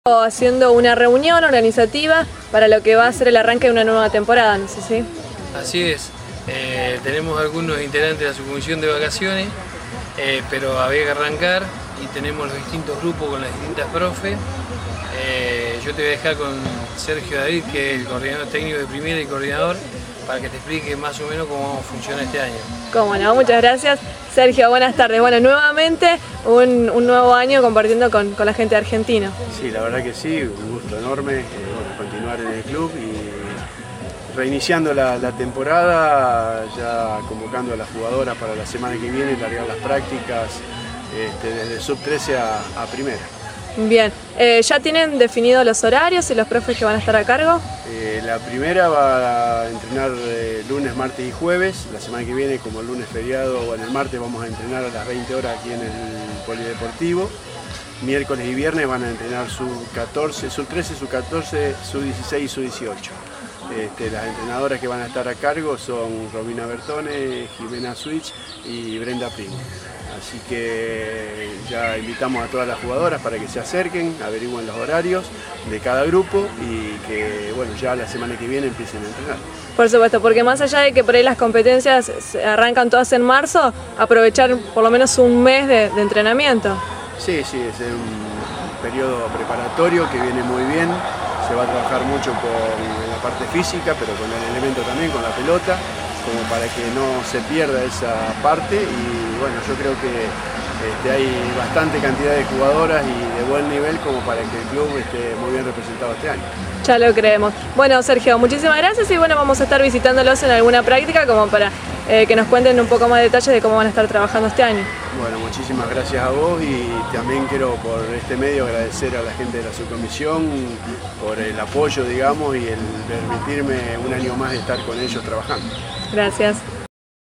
Haciendo una reunión organizativa para lo que va a ser el arranque de una nueva temporada, ¿no es así? Así es, tenemos algunos integrantes de la subcomisión de vacaciones, pero había que arrancar y tenemos los distintos grupos con las distintas profes. Yo te voy a dejar con Sergio David, que es el coordinador técnico de primera y coordinador, para que te explique más o menos cómo funciona este año. Cómo no, muchas gracias. Sergio, buenas tardes. Bueno, nuevamente un nuevo año compartiendo con la gente de Argentina. Sí, la verdad que sí, un gusto enorme continuar en el club y reiniciando la temporada, ya convocando a las jugadoras para la semana que viene, largar las prácticas desde sub-13 a primera. Bien, ¿ya tienen definidos los horarios y los profes que van a estar a cargo? La primera va a entrenar lunes, martes y jueves. La semana que viene, como el lunes feriado, bueno, el martes vamos a entrenar a las 20 horas aquí en el Polideportivo. Miércoles y viernes van a entrenar sub-14, sub-13, sub-14, sub-16 y sub-18. Las entrenadoras que van a estar a cargo son Romina Bertone, Jimena Switch y Brenda Primo. Así que ya invitamos a todas las jugadoras para que se acerquen, averigüen los horarios de cada grupo y que bueno, ya la semana que viene empiecen a entrenar. Por supuesto, porque más allá de que por ahí las competencias arrancan todas en marzo, aprovechar por lo menos un mes de entrenamiento. Sí, es un periodo preparatorio que viene muy bien. Se va a trabajar mucho en la parte física, pero con el elemento también, con la pelota, como para que no se pierda esa parte. Y bueno, yo creo que hay bastante cantidad de jugadoras y de buen nivel como para que el club esté muy bien representado este año. Ya lo creemos. Bueno, Sergio, muchísimas gracias y bueno, vamos a estar visitándolos en alguna práctica como para que nos cuenten un poco más de detalles de cómo van a estar trabajando este año. Bueno, muchísimas gracias a vos y también quiero por este medio agradecer a la gente de la subcomisión por el apoyo, digamos, y el permitirme un año más de estar con ellos trabajando. Gracias.